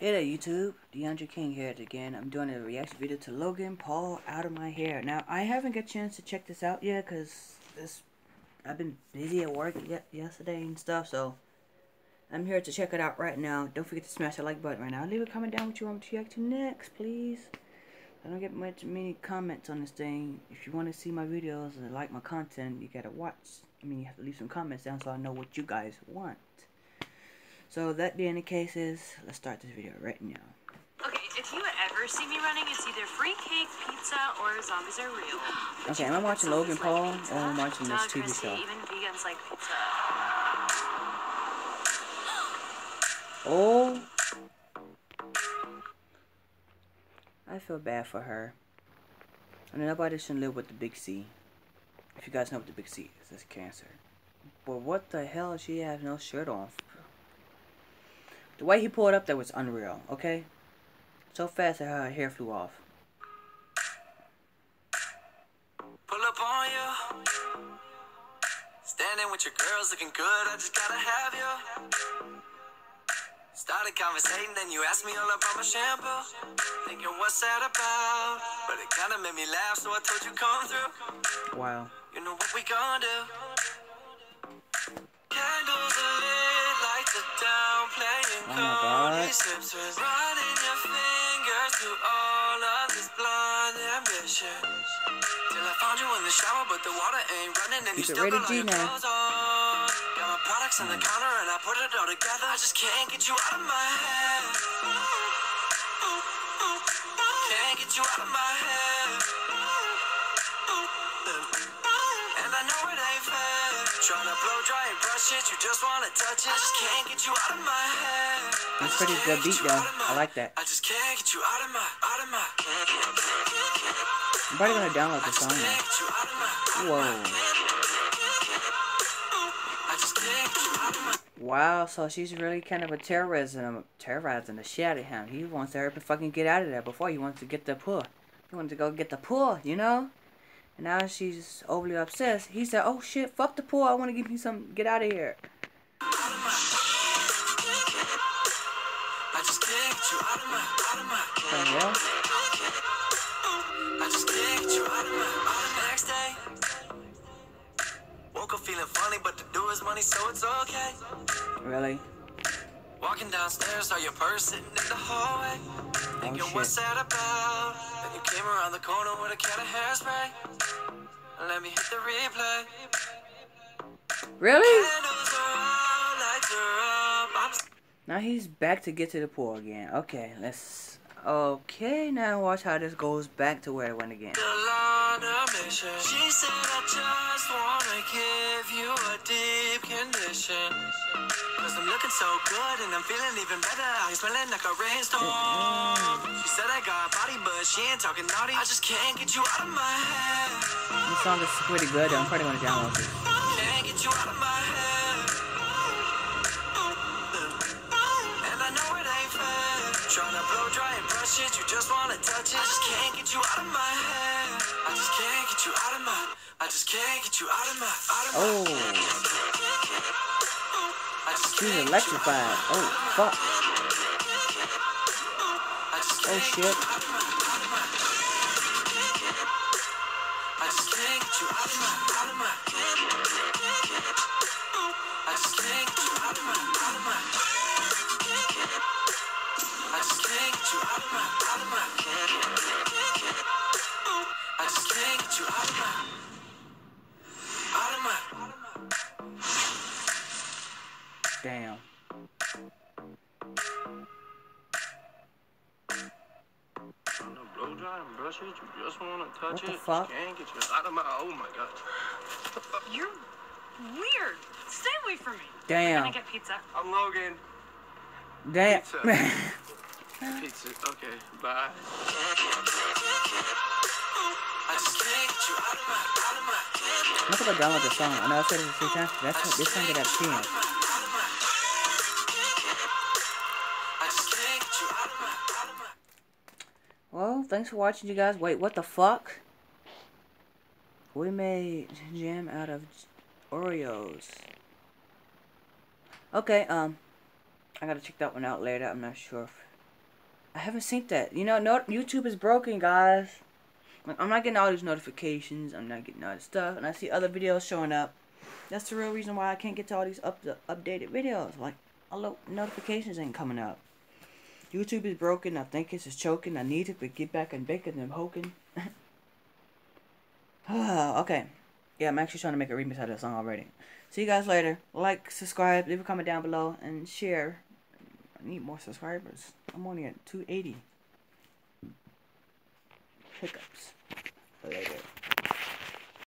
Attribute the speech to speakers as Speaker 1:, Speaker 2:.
Speaker 1: Hey there YouTube, DeAndre King here again. I'm doing a reaction video to Logan, Paul, Out of My Hair. Now, I haven't got a chance to check this out yet because I've been busy at work yesterday and stuff, so I'm here to check it out right now. Don't forget to smash the like button right now. Leave a comment down what you want me to react to next, please. I don't get many comments on this thing. If you want to see my videos and like my content, you gotta watch. You have to leave some comments down so I know what you guys want. So that being the case let's start this video right now.
Speaker 2: Okay, if you ever see me running, it's either free cake, pizza, or zombies are real.
Speaker 1: Okay, am I watching Logan Paul or am I watching this TV show?
Speaker 2: Even vegans like pizza.
Speaker 1: Oh, I feel bad for her. I mean, nobody shouldn't live with the big C. If you guys know what the big C is, that's cancer. But what the hell? She has no shirt on. The way he pulled up there was unreal, okay? So fast that her hair flew off.
Speaker 3: Pull up on you. Standing with your girls looking good, I just gotta have you. Started conversating, then you asked me all about my shampoo. Thinking what's that about? But it kinda made me laugh, so I told you come through.
Speaker 1: Wow.
Speaker 3: You know what we gonna do? Candles are lit, lights are down, playing cold. These lips are running your fingers through all of this blonde ambition. Till I found you in the shower, but the water ain't running, and you still got all your clothes on. Got my products on the counter, and I put it all together. I just can't get you out of my head. Can't get you out of my head. And I know it ain't fair. Tryna blow dry and brush it, you just wanna touch it. I just can't get you out of my head.
Speaker 1: That's pretty good beat though. I like that.
Speaker 3: I just can't get you out of my.
Speaker 1: I'm probably gonna download this song now. Whoa. Wow, so she's really kind of a terrorizing the shit out of him. He wants her to fucking get out of there before he wants to get the pull. He wants to go get the pull, you know? And now she's overly obsessed. He said, oh shit, fuck the pool. I want to give you some, get out of here.
Speaker 3: I just can't get you out of my.
Speaker 1: Yeah.
Speaker 3: I just can't get you out of my. Next day. Woke up feeling funny, but to do is money, so it's okay.
Speaker 1: Really?
Speaker 3: Walking downstairs, saw your purse sitting in the hallway. Thinking what's that about? Then you came around the corner with a can of hairspray. And let me hit the replay.
Speaker 1: Really? Now he's back to get to the pool again. Okay, let's... Okay, now watch how this goes back to where it went again.
Speaker 3: She said I just wanna give you a deep condition. Cause I'm looking so good and I'm feeling even better. I'm smelling like a rainstorm. She said I got a body but she ain't talking naughty. I just can't get you out of my head.
Speaker 1: This song is pretty good. I'm probably gonna download this.
Speaker 3: Can't get you out of my head. And I know it ain't fair. Trying to blow dry and brush it, you just wanna touch it. I just can't get you out of my head. I just can't get you out of my. I just can't get you out of my.
Speaker 1: Oh. She's electrified. Oh, fuck. Oh, shit.
Speaker 3: I just can't get you out of my. I just can't get you out of my. I just can't get you out of my. I just can't get you out of my.
Speaker 1: Damn.
Speaker 3: Blow dry and brush it, you just wanna touch
Speaker 1: What the
Speaker 3: it.
Speaker 1: fuck?
Speaker 3: Can't get you out of my. Oh my god.
Speaker 2: You're weird. Stay away from me.
Speaker 1: Damn.
Speaker 2: I'm gonna get pizza.
Speaker 3: I'm Logan.
Speaker 1: Damn.
Speaker 3: Pizza. Okay, bye. I just can't get you out of my.
Speaker 1: I'm gonna go download this song. I know I said it a few times. This song get at 10. Well, thanks for watching, you guys. Wait, what the fuck? We made jam out of Oreos. Okay, I gotta check that one out later. I'm not sure if I haven't seen that. You know, YouTube is broken, guys. Like, I'm not getting all these notifications. I'm not getting all this stuff. And I see other videos showing up. That's the real reason why I can't get to all these updated videos. Like, all the notifications ain't coming up. YouTube is broken. I think it's just choking. I need to get back and baking and hoking. Okay. Yeah, I'm actually trying to make a remix out of that song already. See you guys later. Like, subscribe, leave a comment down below, and share. I need more subscribers. I'm only at 280. Hiccups. Later.